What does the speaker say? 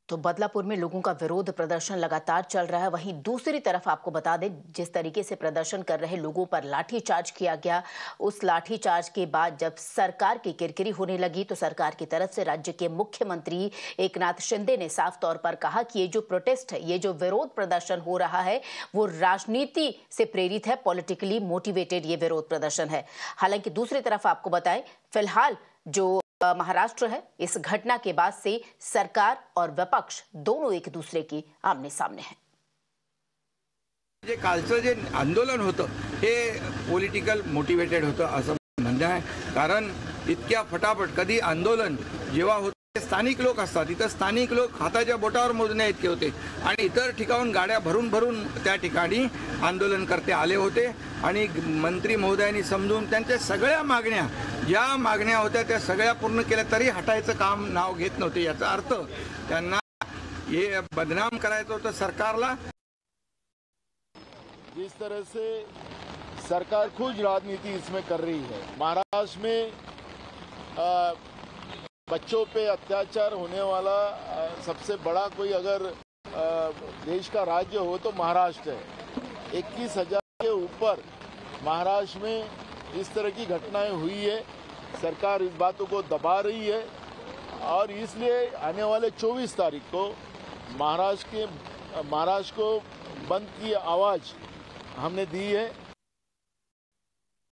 तो बदलापुर में लोगों का विरोध प्रदर्शन लगातार चल रहा है। वहीं दूसरी तरफ आपको बता दें, जिस तरीके से प्रदर्शन कर रहे लोगों पर लाठीचार्ज किया गया, उस लाठीचार्ज के बाद जब सरकार की किरकिरी होने लगी तो सरकार की तरफ से राज्य के मुख्यमंत्री एकनाथ शिंदे ने साफ तौर पर कहा कि ये जो प्रोटेस्ट है, ये जो विरोध प्रदर्शन हो रहा है, वो राजनीति से प्रेरित है, पॉलिटिकली मोटिवेटेड ये विरोध प्रदर्शन है। हालांकि दूसरी तरफ आपको बताएं, फिलहाल जो महाराष्ट्र है, इस घटना के बाद से सरकार और विपक्ष दोनों एक दूसरे की आमने सामने हैं। जे कालचं जे आंदोलन होतं हे पॉलिटिकल मोटिवेटेड होतं असं म्हणणं आहे। कारण इतक्या फटाफट कधी आंदोलन जेव्हा होते स्थानिक लोक असतात, इतर स्थानिक लोक हाताच्या बोटावर मोजण्या इतके होते आणि इतर ठिकाणून गाड्या भरून भरून त्या ठिकाणी आंदोलनकर्ते आले होते आणि मंत्री महोदयांनी समजून त्यांच्या सगळ्या मागण्या ज्या मागण्या होत्या त्या सगळ्या पूर्ण केल्या तरी हटायचं काम नाव घेत नव्हते। याचा अर्थ त्यांना हे बदनाम करायचं होतं सरकारला। जिस तरह से सरकार खुद राजनीति इसमें कर रही है, महाराष्ट्र में बच्चों पे अत्याचार होने वाला सबसे बड़ा कोई अगर देश का राज्य हो तो महाराष्ट्र है। 21,000 के ऊपर महाराष्ट्र में इस तरह की घटनाएं हुई है। सरकार इस बातों को दबा रही है और इसलिए आने वाले 24 तारीख को महाराष्ट्र को बंद की आवाज़ हमने दी है।